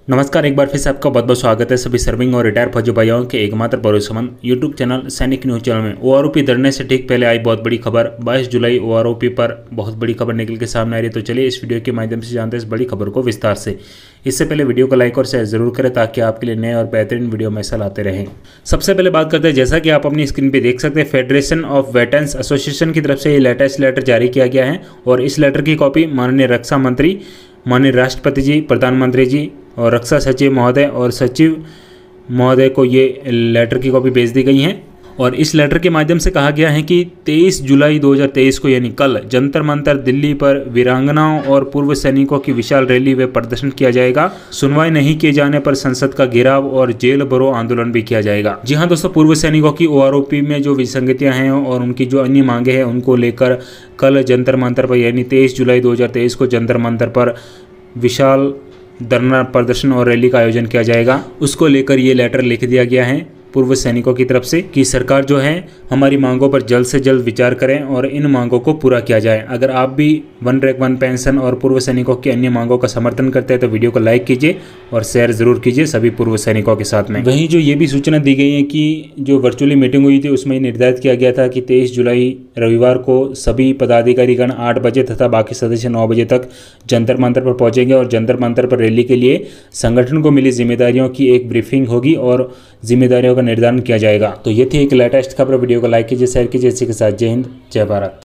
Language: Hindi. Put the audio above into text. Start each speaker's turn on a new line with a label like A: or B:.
A: नमस्कार, एक बार फिर से आपका बहुत बहुत स्वागत है सभी सर्विंग और रिटायर फौजी भाइयों के एकमात्र भरोसेमंद यूट्यूब चैनल सैनिक न्यूज चैनल में। ओआरओपी धरने से ठीक पहले आई बहुत बड़ी खबर। 22 जुलाई ओआरओपी पर बहुत बड़ी खबर निकल के सामने आ रही है। तो चलिए इस वीडियो के माध्यम से जानते हैं इस बड़ी खबर को विस्तार से। इससे पहले वीडियो को लाइक और शेयर जरूर करें ताकि आपके लिए नए और बेहतरीन वीडियो हमेशा लाते रहें। सबसे पहले बात करते हैं, जैसा कि आप अपनी स्क्रीन पर देख सकते हैं, फेडरेशन ऑफ वेटरन्स एसोसिएशन की तरफ से ये लेटेस्ट लेटर जारी किया गया है और इस लेटर की कॉपी माननीय रक्षा मंत्री, माननीय राष्ट्रपति जी, प्रधानमंत्री जी और रक्षा सचिव महोदय और सचिव महोदय को ये लेटर की कॉपी भेज दी गई है। और इस लेटर के माध्यम से कहा गया है कि 23 जुलाई 2023 को यानी कल जंतर मंतर दिल्ली पर वीरांगनाओं और पूर्व सैनिकों की विशाल रैली व प्रदर्शन किया जाएगा। सुनवाई नहीं किए जाने पर संसद का घेराव और जेल भरो आंदोलन भी किया जाएगा। जी हाँ दोस्तों, पूर्व सैनिकों की ओआरओपी में जो विसंगतियां हैं और उनकी जो अन्य मांगे हैं उनको लेकर कल जंतर मंतर पर यानी 23 जुलाई 2023 को जंतर मंतर पर विशाल धरना प्रदर्शन और रैली का आयोजन किया जाएगा। उसको लेकर ये लेटर लिख दिया गया है पूर्व सैनिकों की तरफ से कि सरकार जो है हमारी मांगों पर जल्द से जल्द विचार करें और इन मांगों को पूरा किया जाए। अगर आप भी वन रैंक वन पेंशन और पूर्व सैनिकों की अन्य मांगों का समर्थन करते हैं तो वीडियो को लाइक कीजिए और शेयर जरूर कीजिए सभी पूर्व सैनिकों के साथ में। वहीं जो ये भी सूचना दी गई है कि जो वर्चुअली मीटिंग हुई थी उसमें निर्धारित किया गया था कि 23 जुलाई रविवार को सभी पदाधिकारीगण 8 बजे तथा बाकी सदस्य 9 बजे तक जंतर मंतर पर पहुंचेंगे और जंतर मंतर पर रैली के लिए संगठन को मिली जिम्मेदारियों की एक ब्रीफिंग होगी और जिम्मेदारियों का निर्धारण किया जाएगा। तो ये थी एक लेटेस्ट खबर। वीडियो को लाइक कीजिए, शेयर कीजिए। इसी के साथ जय हिंद, जय भारत।